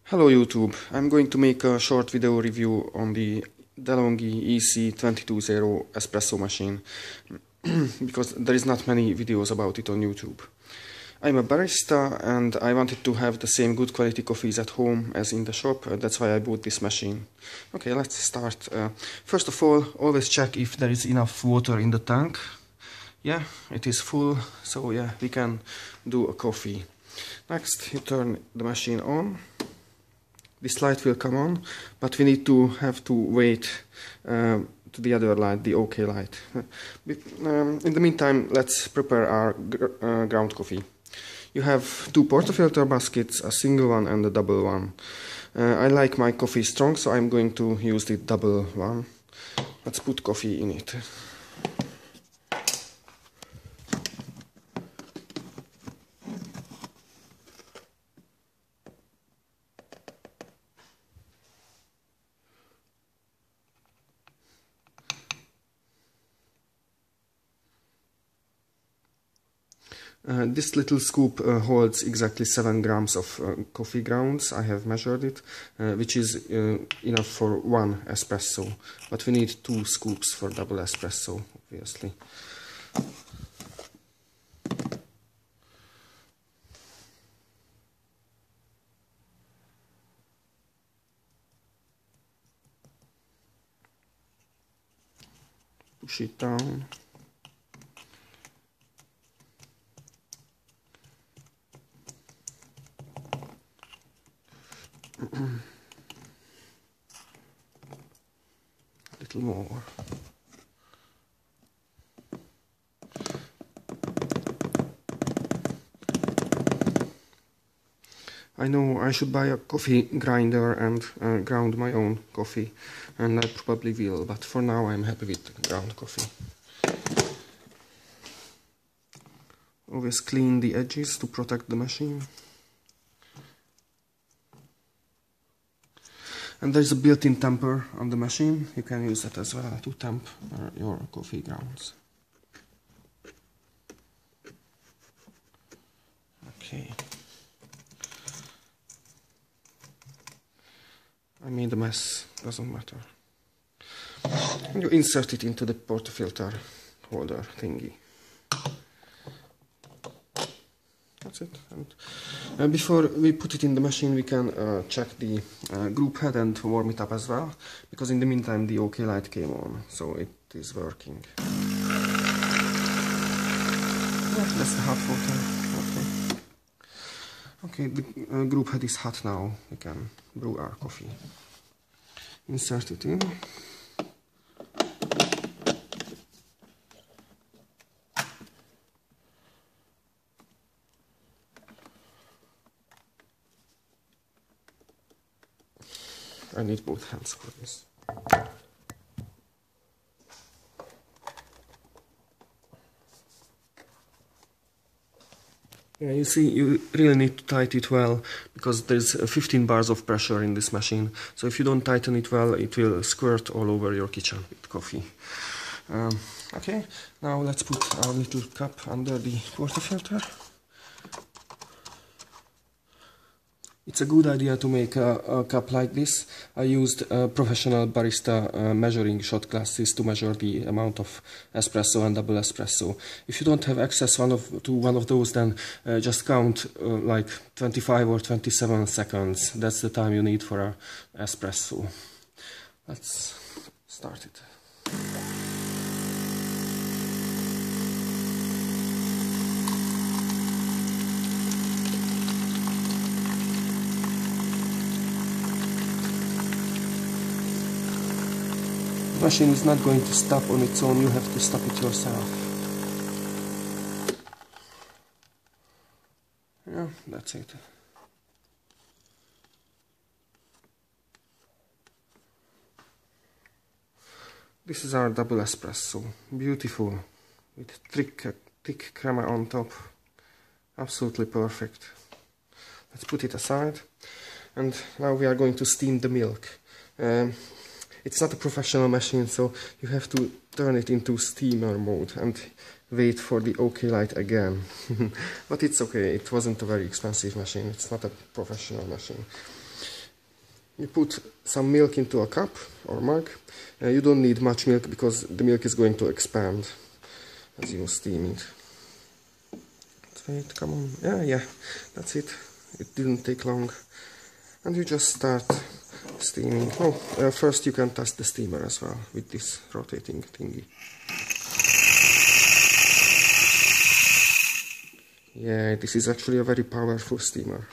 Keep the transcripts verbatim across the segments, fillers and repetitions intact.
Hello YouTube, I'm going to make a short video review on the DeLonghi E C two two zero espresso machine because there is not many videos about it on YouTube. I'm a barista and I wanted to have the same good quality coffees at home as in the shop, uh, that's why I bought this machine. Okay, let's start. Uh, first of all, always check if there is enough water in the tank. Yeah, it is full, so yeah, we can do a coffee. Next, you turn the machine on. This light will come on, but we need to have to wait uh, to the other light, the OK light. Um, in the meantime, let's prepare our gr uh, ground coffee. You have two portafilter baskets, a single one and a double one. Uh, I like my coffee strong, so I'm going to use the double one. Let's put coffee in it. Uh, this little scoop uh, holds exactly seven grams of uh, coffee grounds. I have measured it, uh, which is uh, enough for one espresso. But we need two scoops for double espresso, obviously. Push it down. A little more. I know I should buy a coffee grinder and uh, ground my own coffee, and I probably will, but for now I'm happy with ground coffee. Always clean the edges to protect the machine. And there's a built-in temper on the machine. You can use that as well to temp uh, your coffee grounds. Okay. I made a mess, doesn't matter. And you insert it into the portafilter holder thingy. That's it. And uh, before we put it in the machine, we can uh, check the uh, group head and warm it up as well, because in the meantime the OK light came on, so it is working. Yeah, that's the hot water. Okay. Okay, the uh, group head is hot now. We can brew our coffee. Insert it in. I need both hands for this. Yeah, you see, you really need to tighten it well, because there's fifteen bars of pressure in this machine. So if you don't tighten it well, it will squirt all over your kitchen with coffee. Um, okay, now let's put our little cup under the portafilter. It's a good idea to make a, a cup like this. I used uh, professional barista uh, measuring shot glasses to measure the amount of espresso and double espresso. If you don't have access one of, to one of those, then uh, just count uh, like twenty-five or twenty-seven seconds. That's the time you need for an espresso. Let's start it. The machine is not going to stop on its own, you have to stop it yourself. Yeah, that's it. This is our double espresso. Beautiful. With thick, thick crema on top. Absolutely perfect. Let's put it aside. And now we are going to steam the milk. Um, It's not a professional machine, so you have to turn it into steamer mode and wait for the OK light again. But it's okay, it wasn't a very expensive machine, it's not a professional machine. You put some milk into a cup or mug. Uh, you don't need much milk because the milk is going to expand as you steam it. Let's wait, come on. Yeah, yeah, that's it. It didn't take long. And you just start steaming. Oh, uh, first you can test the steamer as well with this rotating thingy. Yeah, this is actually a very powerful steamer.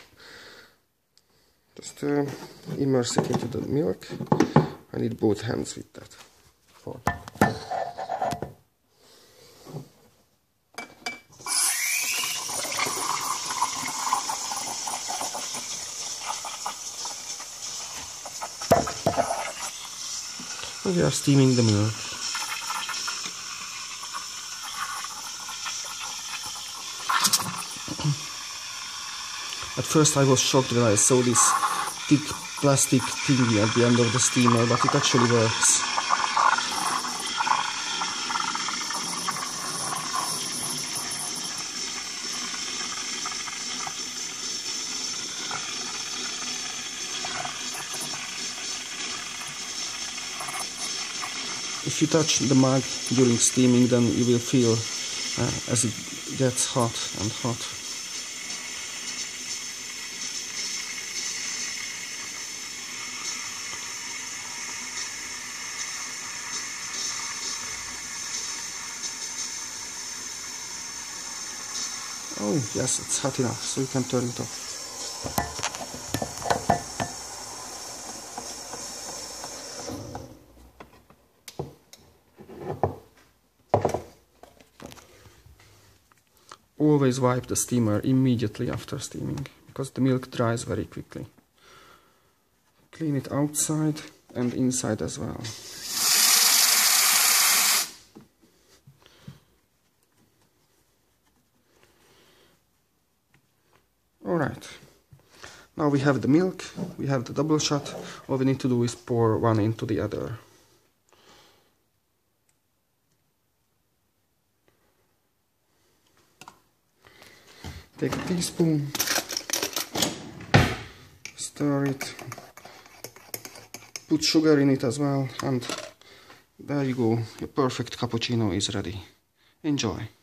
Just uh, immerse it into the milk. I need both hands with that. For and we are steaming the milk. At first I was shocked when I saw this thick plastic thingy at the end of the steamer, but it actually works. If you touch the mug during steaming, then you will feel uh, as it gets hot and hot. Oh yes, it's hot enough, so you can turn it off. Always wipe the steamer immediately after steaming, because the milk dries very quickly. Clean it outside and inside as well. Alright, now we have the milk, we have the double shot. All we need to do is pour one into the other. Take a teaspoon, stir it, put sugar in it as well, and there you go, your perfect cappuccino is ready. Enjoy!